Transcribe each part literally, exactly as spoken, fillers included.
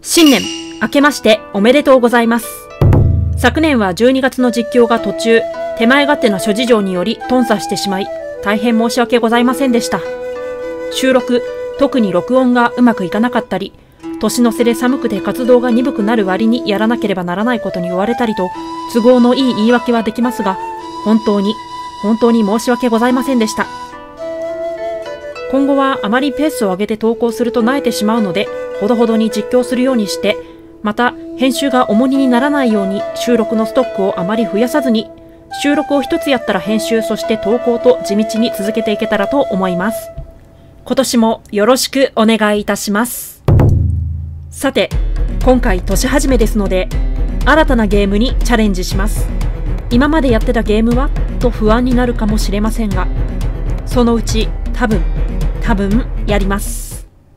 新年明けましておめでとうございます。昨年はじゅうにがつの実況が途中、手前勝手な諸事情により頓挫してしまい、大変申し訳ございませんでした。収録、特に録音がうまくいかなかったり、年の瀬で寒くて活動が鈍くなる割にやらなければならないことに追われたりと、都合のいい言い訳はできますが、本当に、本当に申し訳ございませんでした。今後はあまりペースを上げて投稿すると慣れてしまうので、ほどほどに実況するようにして、また編集が重荷にならないように収録のストックをあまり増やさずに、収録を一つやったら編集、そして投稿と地道に続けていけたらと思います。今年もよろしくお願いいたします。さて、今回年始めですので、新たなゲームにチャレンジします。今までやってたゲームはと不安になるかもしれませんが、そのうち多分、多分やります。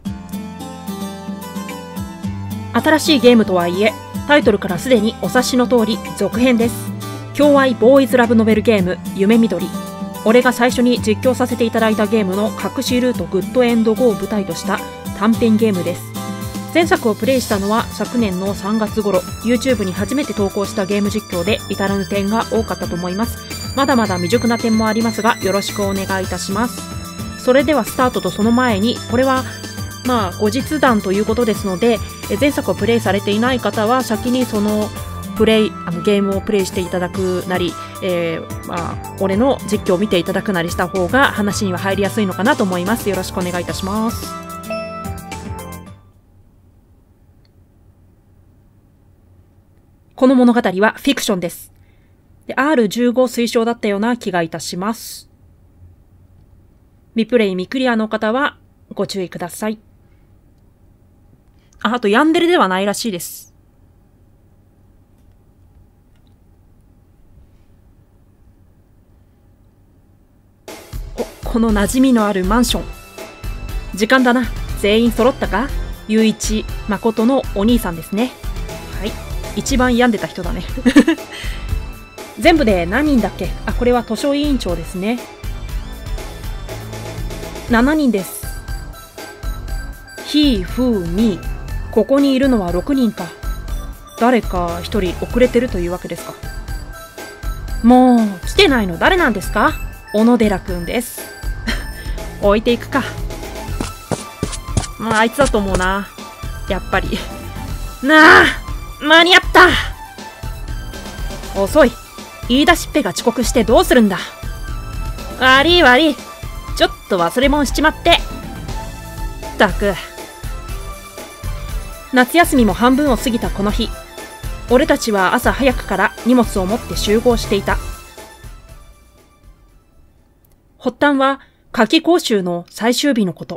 新しいゲームとはいえ、タイトルからすでにお察しの通り続編です。共愛ボーイズラブノベルゲーム夢緑。俺が最初に実況させていただいたゲームの隠しルートグッドエンドゴーを舞台とした短編ゲームです。前作をプレイしたのは昨年のさんがつ頃、YouTube に初めて投稿したゲーム実況で至らぬ点が多かったと思います。まだまだ未熟な点もありますが、よろしくお願いいたします。それではスタートとその前に、これはまあ後日談ということですので、前作をプレイされていない方は先にそのプレイあのゲームをプレイしていただくなり、えー、まあ俺の実況を見ていただくなりした方が話には入りやすいのかなと思います。よろしくお願いいたします。この物語はフィクションです。で アールじゅうご 推奨だったような気がいたします。未プレイ未クリアの方はご注意ください。あ、あとヤンデレではないらしいです。お、この馴染みのあるマンション。時間だな。全員揃ったか？ゆういち、誠のお兄さんですね。はい。一番病んでた人だね。全部で何人だっけ？あ、これは図書委員長ですね。しちにんです。ひ、ふ、み。ここにいるのはろくにんか。誰かひとり遅れてるというわけですか。もう、来てないの誰なんですか？小野寺くんです。置いていくか。まあ、あいつだと思うな。やっぱり。なあ、間に合った。遅い。言い出しっぺが遅刻してどうするんだ。悪い悪い。ちょっと忘れ物しちまって。ったく。夏休みも半分を過ぎたこの日、俺たちは朝早くから荷物を持って集合していた。発端は夏季講習の最終日のこと。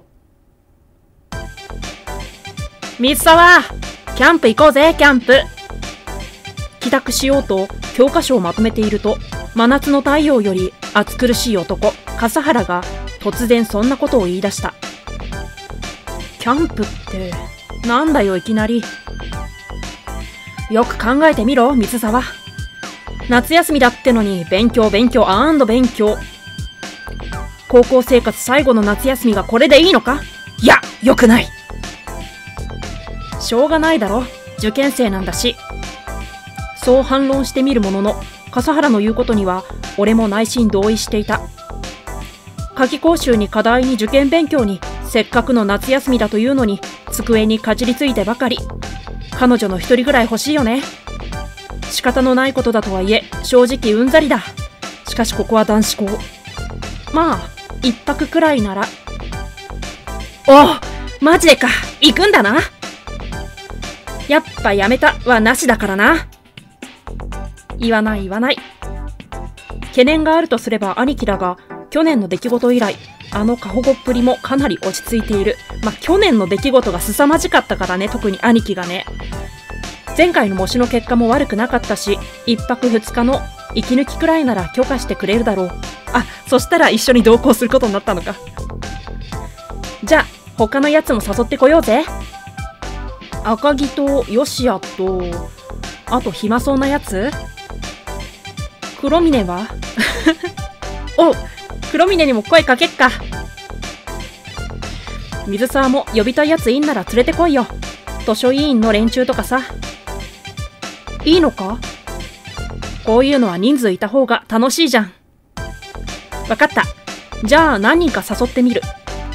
水沢、キャンプ行こうぜ、キャンプ。帰宅しようと教科書をまとめていると、真夏の太陽より暑苦しい男、笠原が突然そんなことを言い出した。キャンプって、なんだよいきなり。よく考えてみろ、水沢。夏休みだってのに勉強勉強アンド勉強。高校生活最後の夏休みがこれでいいのか？いや、よくない。しょうがないだろ、受験生なんだし。そう反論してみるものの、笠原の言うことには俺も内心同意していた。夏季講習に課題に受験勉強に、せっかくの夏休みだというのに机にかじりついてばかり。彼女の一人ぐらい欲しいよね。仕方のないことだとはいえ正直うんざりだ。しかしここは男子校。まあ一泊くらいなら。おう、マジでか。行くんだな。やっぱやめたはなしだからな。言わない言わない。懸念があるとすれば兄貴だが、去年の出来事以来、あの過保護っぷりもかなり落ち着いている。まあ、去年の出来事が凄まじかったからね、特に兄貴がね。前回の模試の結果も悪くなかったし、一泊二日の息抜きくらいなら許可してくれるだろう。あ、そしたら一緒に同行することになったのか。じゃあ、他のやつも誘ってこようぜ。赤木とヨシアと、あと暇そうなやつ？黒峰はおう、黒峰にも声かけっか。水沢も呼びたいやついんなら連れてこいよ。 図書委員の連中とかさ。いいのか？こういうのは人数いた方が楽しいじゃん。わかった。じゃあ何人か誘ってみる。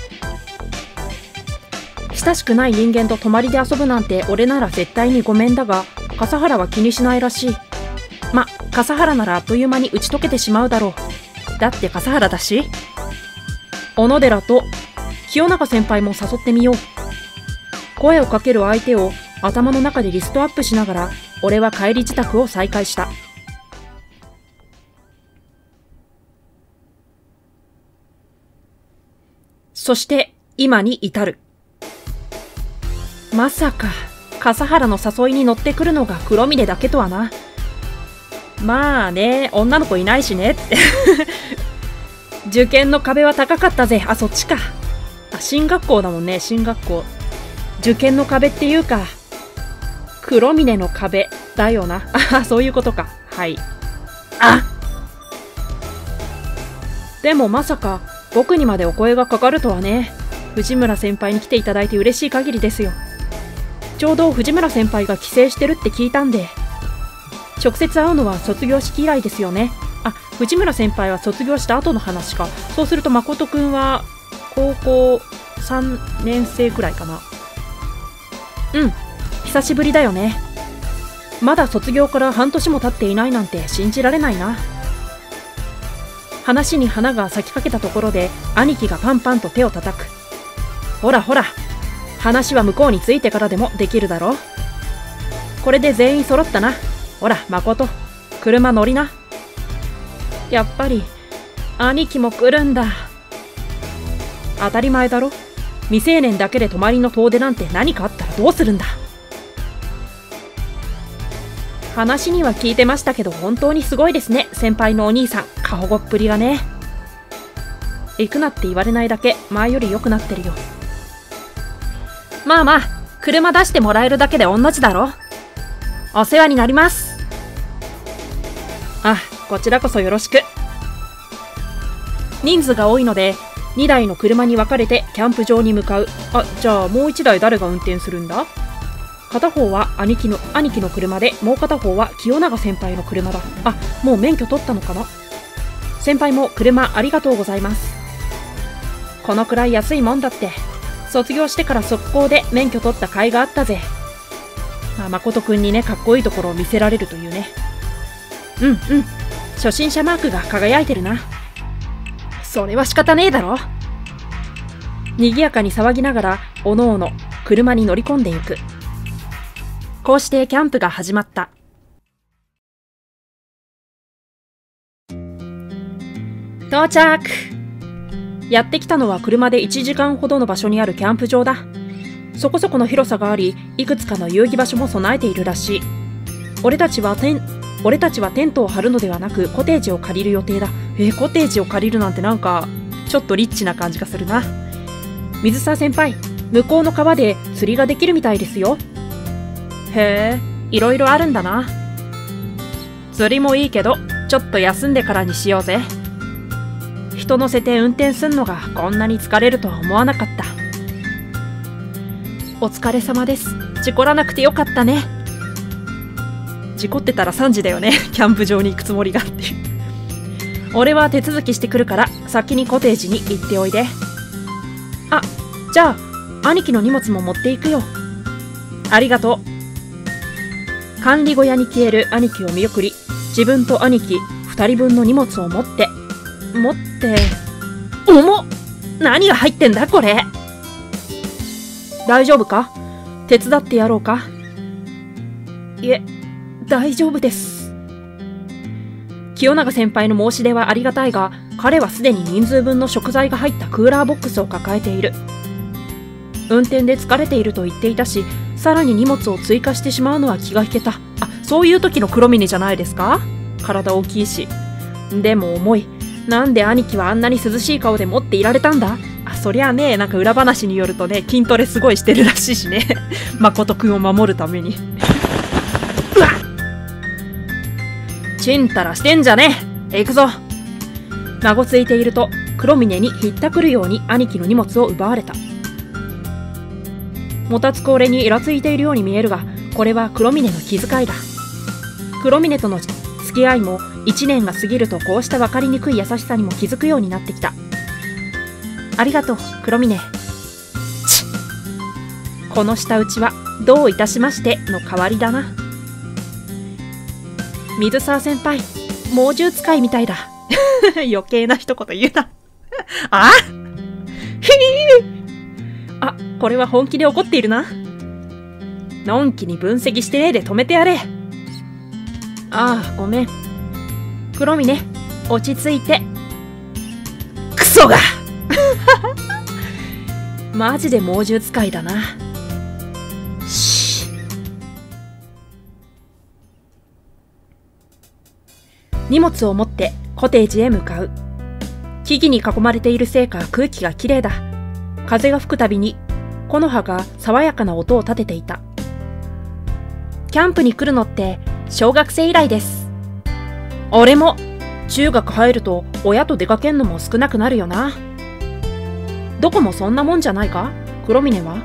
親しくない人間と泊まりで遊ぶなんて俺なら絶対にごめんだが、笠原は気にしないらしい。ま、笠原ならあっという間に打ち解けてしまうだろう。だって笠原だし。小野寺と清永先輩も誘ってみよう。声をかける相手を頭の中でリストアップしながら、俺は帰り支度を再開した。そして今に至る。まさか笠原の誘いに乗ってくるのが黒峰だけとはな。まあね、女の子いないしねって受験の壁は高かったぜ。あ、そっちか。あ、進学校だもんね、進学校。受験の壁っていうか黒峰の壁だよな。あ、そういうことか。はい。あ、でもまさか僕にまでお声がかかるとはね。藤村先輩に来ていただいて嬉しい限りですよ。ちょうど藤村先輩が帰省してるって聞いたんで。直接会うのは卒業式以来ですよね。あ、藤村先輩は卒業した後の話か。そうすると誠くんは高校さんねん生くらいかな。うん、久しぶりだよね。まだ卒業から半年も経っていないなんて信じられないな。話に花が咲きかけたところで兄貴がパンパンと手を叩く。ほらほら、話は向こうに着いてからでもできるだろう。これで全員揃ったな。ほら誠、車乗りな。やっぱり兄貴も来るんだ。当たり前だろ。未成年だけで泊まりの遠出なんて何かあったらどうするんだ。話には聞いてましたけど本当にすごいですね、先輩のお兄さん。過保護っぷりがね。行くなって言われないだけ前より良くなってるよ。まあまあ、車出してもらえるだけで同じだろ。お世話になります。あ、こちらこそよろしく。人数が多いのでにだいの車に分かれてキャンプ場に向かう。あ、じゃあもういちだい誰が運転するんだ？片方は兄貴の兄貴の車で、もう片方は清永先輩の車だ。あ、もう免許取ったのかな。先輩も車ありがとうございます。このくらい安いもんだって。卒業してから速攻で免許取った甲斐があったぜ。まあ、誠くんにね、かっこいいところを見せられるというね。うんうん、初心者マークが輝いてるな。それは仕方ねえだろ。賑やかに騒ぎながらおのおの車に乗り込んでゆく。こうしてキャンプが始まった。到着。やってきたのは車でいちじかんほどの場所にあるキャンプ場だ。そこそこの広さがあり、いくつかの遊戯場所も備えているらしい。俺たちはテン俺たちはテントを張るのではなくコテージを借りる予定だ。えー、コテージを借りるなんてなんかちょっとリッチな感じがするな。水沢先輩、向こうの川で釣りができるみたいですよ。へえ、いろいろあるんだな。釣りもいいけどちょっと休んでからにしようぜ。人乗せて運転すんのがこんなに疲れるとは思わなかった。お疲れ様です。事故らなくてよかったね。事故ってたらさんじだよね。キャンプ場に行くつもりがっていう。俺は手続きしてくるから先にコテージに行っておいで。あ、じゃあ兄貴の荷物も持っていくよ。ありがとう。管理小屋に消える兄貴を見送り、自分と兄貴ふたりぶんの荷物を持って持って重っ。何が入ってんだこれ。大丈夫か？手伝ってやろうか？いえ、大丈夫です。清永先輩の申し出はありがたいが、彼はすでに人数分の食材が入ったクーラーボックスを抱えている。運転で疲れていると言っていたし、さらに荷物を追加してしまうのは気が引けた。あ、そういう時の黒峰じゃないですか？体大きいし。でも重い。なんで兄貴はあんなに涼しい顔で持っていられたんだ？あ、そりゃね、なんか裏話によるとね、筋トレすごいしてるらしいしね。誠くんを守るために。うわっ！ちんたらしてんじゃねえ！行くぞ！孫ついていると、黒峰にひったくるように兄貴の荷物を奪われた。 もたつく俺にイラついているように見えるが、これは黒峰の気遣いだ。黒峰との付き合いもいちねんが過ぎるとこうした分かりにくい優しさにも気づくようになってきた。ありがとう、黒峰。ちっ。この舌打ちはどういたしましての代わりだな。水沢先輩、猛獣使いみたいだ。余計な一言言うな。あひぃあ、これは本気で怒っているな。のんきに分析してねえで止めてやれ。ああ、ごめん。黒峰、落ち着いて。クソがマジで猛獣使いだな。し荷物を持ってコテージへ向かう。木々に囲まれているせいか空気がきれいだ。風が吹くたびに木の葉が爽やかな音を立てていた。キャンプに来るのって小学生以来です。俺も中学入ると親と出かけんのも少なくなるよな。どこもそんなもんじゃないか、黒峰は。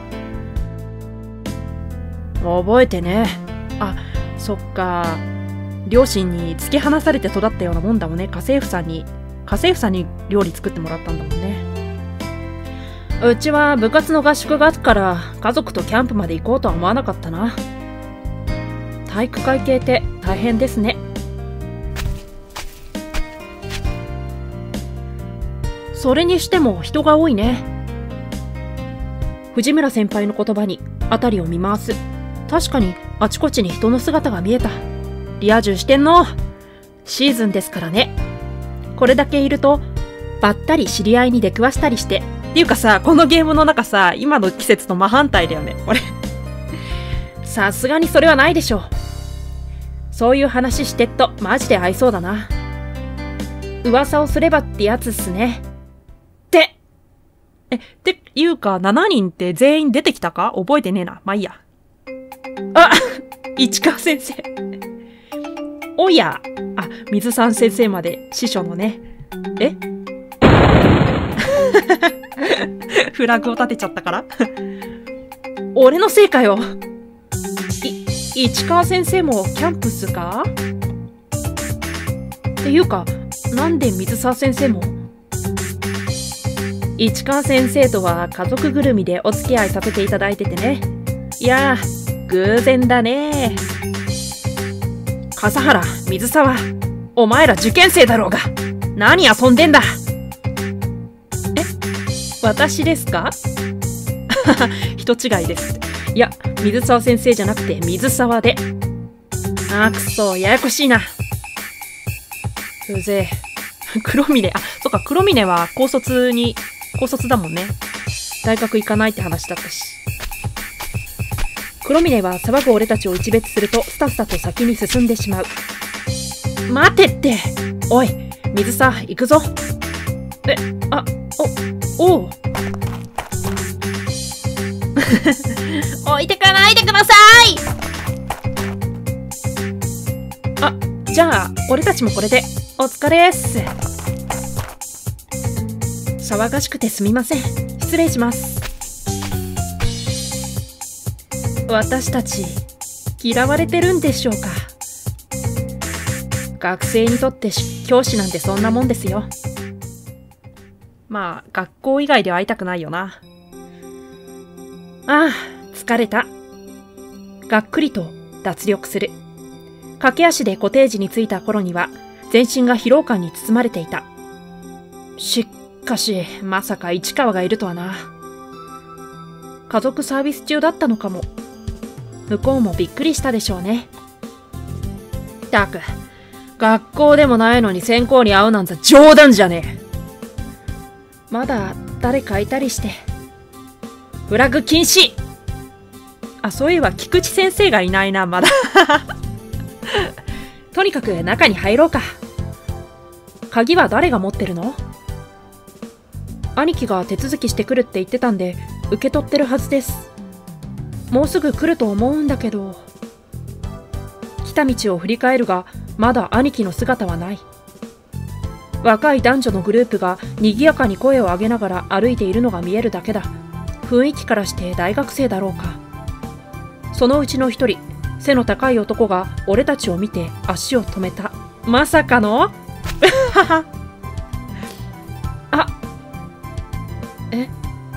覚えてね。あ、そっか。両親に突き放されて育ったようなもんだもんね。家政婦さんに家政婦さんに料理作ってもらったんだもんね。うちは部活の合宿があるから家族とキャンプまで行こうとは思わなかったな。体育会系って大変ですね。それにしても人が多いね。藤村先輩の言葉に辺りを見回す。確かにあちこちに人の姿が見えた。リア充してんの。シーズンですからね。これだけいるとばったり知り合いに出くわしたりして。っていうかさ、このゲームの中さ、今の季節と真反対だよね、これ。さすがにそれはないでしょう。そういう話してっとマジで合いそうだな。噂をすればってやつっすね。ってえ、っていうかしちにんって全員出てきたか覚えてねえな。まあいいや。あ市川先生。おや。あ、水さん先生まで師匠のね。えフラグを立てちゃったから俺のせいかよ。い、市川先生もキャンプっすか？っていうか、なんで水沢先生も？市川先生とは家族ぐるみでお付き合いさせていただいててね。いやー、偶然だね。笠原、水沢、お前ら受験生だろうが、何遊んでんだ。え、私ですか？人違いです。いや、水沢先生じゃなくて水沢で。あーくそ、ややこしいな。うぜえ。黒峰、あ、そっか、黒峰は高卒に、高卒だもんね。大学行かないって話だったし。黒峰は騒ぐ俺たちを一別するとスタスタと先に進んでしまう。待てって。おい、水沢、行くぞ。え、あ、お、おう。置いてかないでください。あ、じゃあ俺たちもこれでお疲れっす。騒がしくてすみません。失礼します。私たち嫌われてるんでしょうか。学生にとって教師なんてそんなもんですよ。まあ学校以外では会いたくないよな。ああ、疲れた。がっくりと脱力する。駆け足でコテージに着いた頃には全身が疲労感に包まれていた。しかしまさか市川がいるとはな。家族サービス中だったのかも。向こうもびっくりしたでしょうね。ったく、学校でもないのに先行に会うなんざ冗談じゃねえ。まだ誰かいたりして。フラグ禁止。あ、そういえば菊池先生がいないな、まだ。とにかく中に入ろうか。鍵は誰が持ってるの？兄貴が手続きしてくるって言ってたんで受け取ってるはずです。もうすぐ来ると思うんだけど。来た道を振り返るがまだ兄貴の姿はない。若い男女のグループが賑やかに声を上げながら歩いているのが見えるだけだ。 雰囲気からして大学生だろうか。そのうちの一人、背の高い男が俺たちを見て足を止めた。まさかのあ、え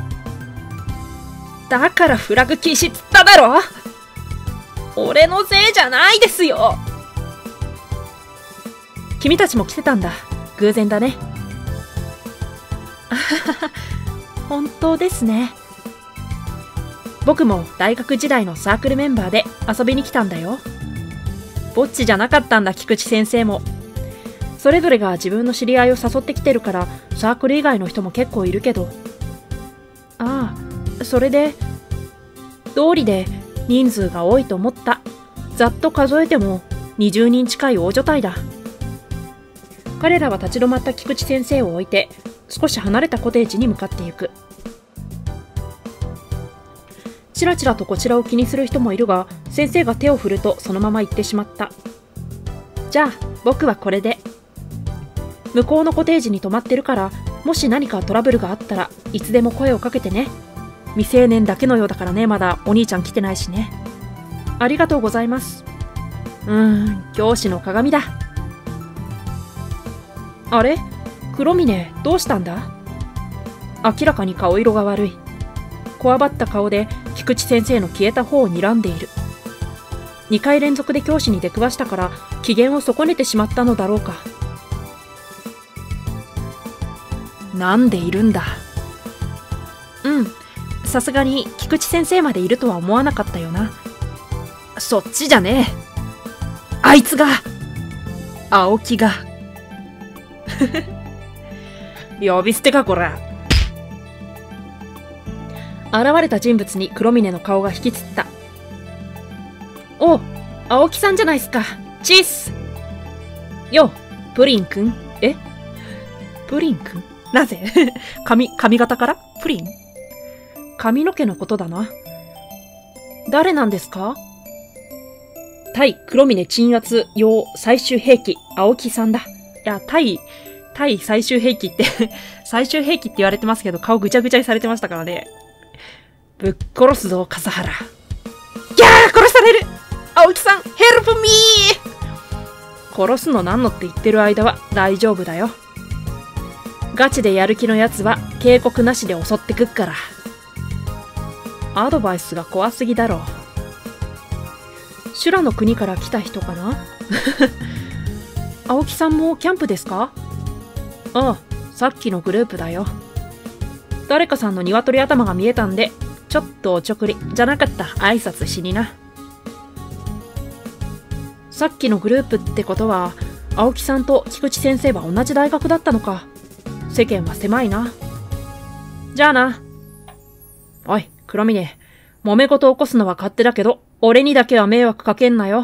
だからフラグ禁止っつっただろ。俺のせいじゃないですよ。君たちも来てたんだ。偶然だね。本当ですね。僕も大学時代のサークルメンバーで遊びに来たんだよ。ぼっちじゃなかったんだ、菊池先生も。それぞれが自分の知り合いを誘ってきてるから、サークル以外の人も結構いるけど。ああ、それで、道理で人数が多いと思った。ざっと数えてもにじゅうにん近い大所帯だ。彼らは立ち止まった菊池先生を置いて、少し離れたコテージに向かっていく。ちらちらとこちらを気にする人もいるが、先生が手を振るとそのまま行ってしまった。じゃあ、僕はこれで。向こうのコテージに泊まってるから、もし何かトラブルがあったらいつでも声をかけてね。未成年だけのようだからね、まだお兄ちゃん来てないしね。ありがとうございます。うーん、教師の鏡だ。あれ？黒峰、どうしたんだ？明らかに顔色が悪い。こわばった顔で菊池先生の消えた方を睨んでいる。にかい連続で教師に出くわしたから機嫌を損ねてしまったのだろうか。なんでいるんだ。うん、さすがに菊池先生までいるとは思わなかったよな。そっちじゃねえ。あいつが青木が呼び捨てかこら。現れた人物に黒峰の顔が引きつった。お、青木さんじゃないっすか。チース。よ、プリンくん。えプリンくんなぜ髪、髪型からプリン髪の毛のことだな。誰なんですか？対黒峰鎮圧用最終兵器、青木さんだ。いや、対、対最終兵器って最終兵器って言われてますけど、顔ぐちゃぐちゃにされてましたからね。ぶっ殺すぞ、笠原。ギャー、殺される。青木さん、ヘルプミー。殺すのなんのって言ってる間は大丈夫だよ。ガチでやる気のやつは警告なしで襲ってくっから。アドバイスが怖すぎだろ。修羅の国から来た人かな青木さんもキャンプですか？ああ、さっきのグループだよ。誰かさんの鶏頭が見えたんで、ちょっとおちょくりじゃなかった挨拶しにな。さっきのグループってことは、青木さんと菊池先生は同じ大学だったのか。世間は狭いな。じゃあな。おい、黒峰、揉め事起こすのは勝手だけど、俺にだけは迷惑かけんなよ。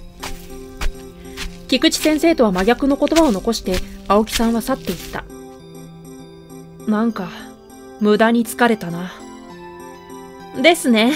菊池先生とは真逆の言葉を残して、青木さんは去っていった。なんか、無駄に疲れたな。ですね。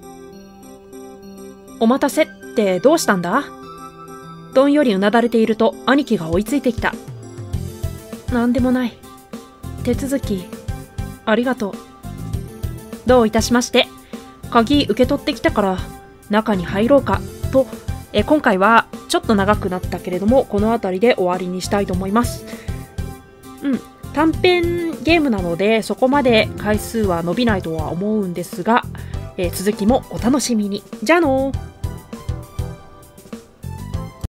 お待たせってどうしたんだ？どんよりうなだれていると兄貴が追いついてきた。なんでもない。手続き、ありがとう。どういたしまして。鍵受け取ってきたから中に入ろうかと。え今回はちょっと長くなったけれども、この辺りで終わりにしたいと思います。うん、短編ゲームなのでそこまで回数は伸びないとは思うんですが、えー、続きもお楽しみに。じゃあのー。